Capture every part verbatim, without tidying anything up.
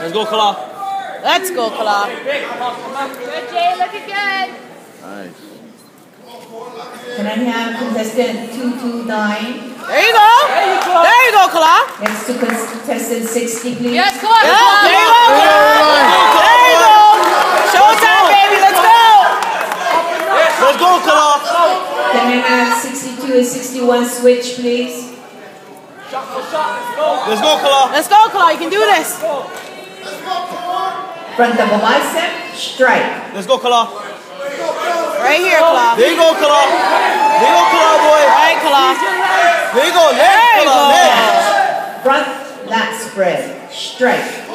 Let's go, Callout. Let's go, Callout. Good, Jay. Looking good. Nice. Can I have contestant two two nine? There you go. There you go, Callout. Next to contestant sixty, please. Yes, come on. Yeah, there you go, Callout. There you go. Showtime, baby. Let's go. Let's go, Callout. Can I have sixty-two and sixty-one switch, please? Let's go, Callout. Let's go, Callout. You can do this. Front double bicep, strike. Let's go, Callout. Right here, Callout. There you go, Callout. There you go, Callout, boy. Right, Callout. There you go, next, There you Callout, go. next. Front lat spread, strike.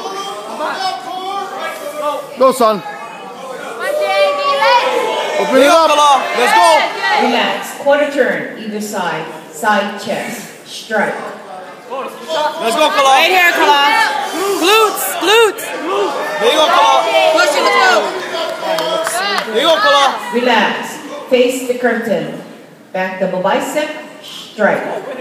Go, son. Come on, Jay. Be late. Open There it you go, up. Callout. Let's go. Relax, quarter turn, either side, side chest, strike. Let's go, Callout. Right here, Callout. Glutes, glutes. There you go, Callout. Push it, let's go. There you go, Callout. Relax, face the curtain. Back double bicep, strike. Come on,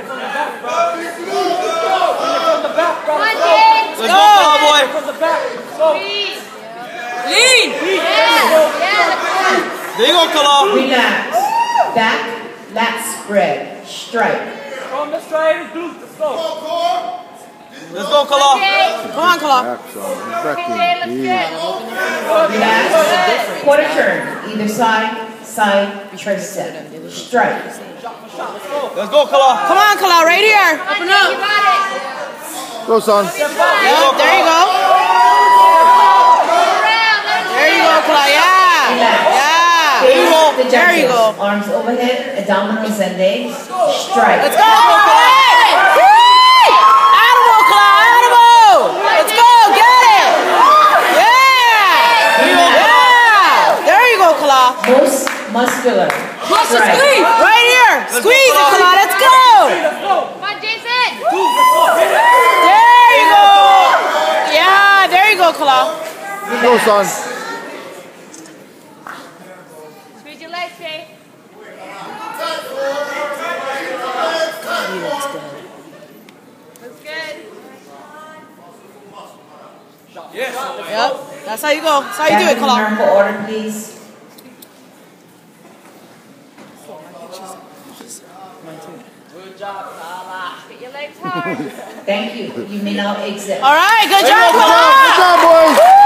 Jay. Let's go, Callout, boy. Please. Lean. Yeah. Yeah. There you go, Callout. Relax, back lat spread, strike. Let's go, Callout. Jay. Come on, Callout. Back, son. He's back Okay, Jay. Looks in. good. Relax, quarter turn, either side, side, tricep, strike. Let's go, Callout. Come on, Callout. Right here. Open up. You got it. Go, son. Yep, there you go. There you go, Callout. Yeah. Yeah. There you go. The There you judges. go. Arms overhead, abdominals and legs, strike. Let's go, Callout. Animal, Callout. Animal. Let's go. Get it. Yeah. Yeah. There you go, Callout. Most muscular, strike. Right here. Squeeze it, Callout. Let's go. Come on, Jason. There you go. Yeah, there you go, Callout. Go, son. Squeeze your legs, Jay. Looks good. Yep. That's how you go. That's how you do Back it, in Callout. numerical order, please. Get your legs hard. Thank you. You may now exit. All right. Good job, Good job, Callout. good job, boys.